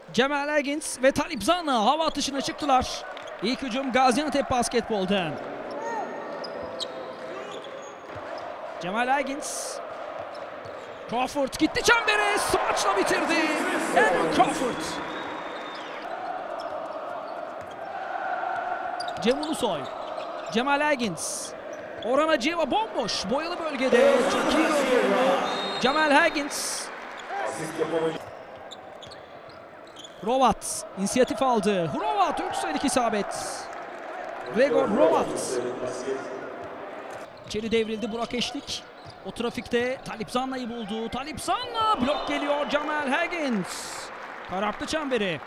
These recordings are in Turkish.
Cemal Ergins ve Talip Zanna hava atışına çıktılar. İlk hücum Gaziantep Basketbol'dan. Cemal Ergins. Crawford gitti çembere, smaçla bitirdi. Andrew Crawford. Cem Ulusoy. Cemal Ergins. Orhan Acıeva bomboş. Boyalı bölgede. Çok iyi. Cemal Ergins. Hrovat inisiyatif aldı. Hrovat 3 sayılık isabet. Gregor Hrovat. İçeri devrildi Burak Eşlik. O trafikte Talip Zanna'yı buldu. Talip Zanna blok geliyor. Cemal Ergins. Kararttı çemberi.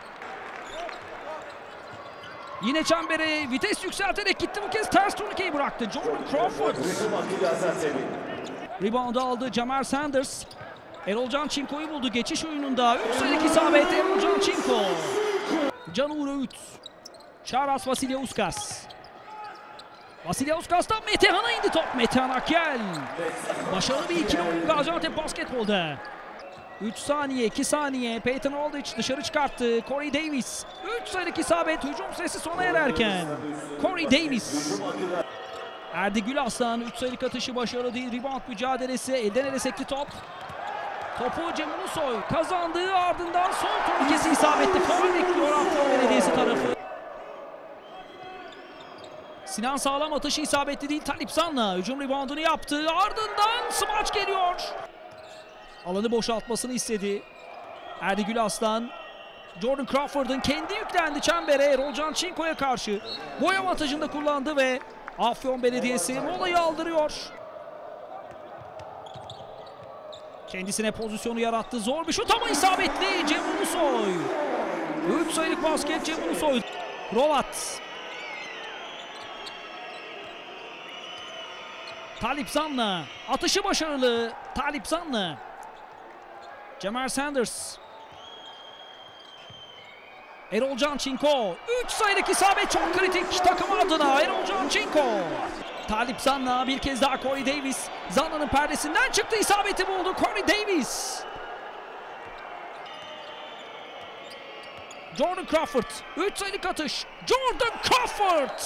Yine çembere vites yükselterek gitti, bu kez ters turnikeyi bıraktı. Jordan Crawford. Rebound'u aldı Jamar Sanders. Erolcan Çinko'yu buldu geçiş oyununda. 3 sayılık isabet Erolcan Çinko. Can-Uğur Öğüt. Çaras Vasilyauskas. Vasilyauskas Metehan'a indi top. Metehan Akyel. Başarılı bir ikili oyun Gaziantep Basketbol'da. 3 saniye, 2 saniye. Peyton Aldridge dışarı çıkarttı. Corey Davis. 3 sayılık isabet. Hücum süresi sona ererken. Corey Davis. Erdi Gülaslan 3 sayılık atışı başarılı değil. Rebound mücadelesi. Elden ele sekti top. Topu Cem Ulusoy kazandığı, ardından son turnikesi isabetli. Faul bekliyor Afyon Belediyesi tarafı. Sinan Sağlam atışı isabetli değil. Talip Zanna hücum reboundunu yaptı. Ardından smaç geliyor. Alanı boşaltmasını istedi. Erdi Gülaslan. Jordan Crawford'un kendi yüklendi çembere Erolcan Çinko'ya karşı. Boy avantajını da kullandı ve Afyon Belediyesi molayı aldırıyor. Kendisine pozisyonu yarattı. Zor bir şut ama isabetli. Cem Ulusoy. 3 sayılık basket Cem Ulusoy. Hrovat. Talip Zanna. Atışı başarılı. Talip Zanna. Jamar Sanders. Erolcan Çinko. 3 sayılık isabet çok kritik takım adına. Erolcan Çinko. Talip Zanna bir kez daha Corey Davis. Zanna'nın perdesinden çıktı, isabeti buldu Corey Davis. Jordan Crawford. 3 sayılık atış. Jordan Crawford.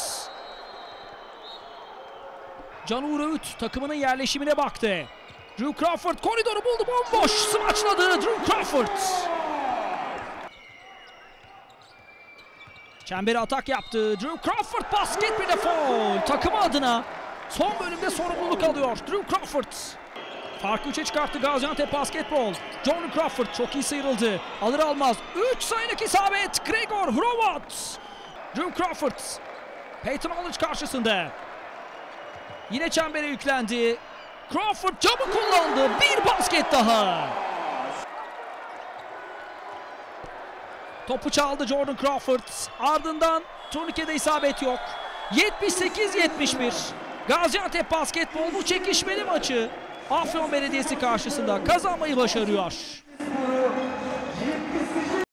Can-Uğur Öğüt takımının yerleşimine baktı. Drew Crawford koridoru buldu, bomboş smaçladı Drew Crawford. Çembere atak yaptı. Drew Crawford basket, bir de foul. Takımı adına son bölümde sorumluluk alıyor Drew Crawford. Farkı 3'e çıkarttı Gaziantep Basketbol. Jordan Crawford çok iyi sıyrıldı. Alır almaz 3 sayılık isabet Gregor Hrovat. Drew Crawford Peyton Aldridge karşısında. Yine çembere yüklendi. Crawford camı kullandı. Bir basket daha. Topu çaldı Jordan Crawford. Ardından turnikede isabet yok. 78-71. Gaziantep Basketbol bu çekişmeli maçı Afyon Belediyesi karşısında kazanmayı başarıyor.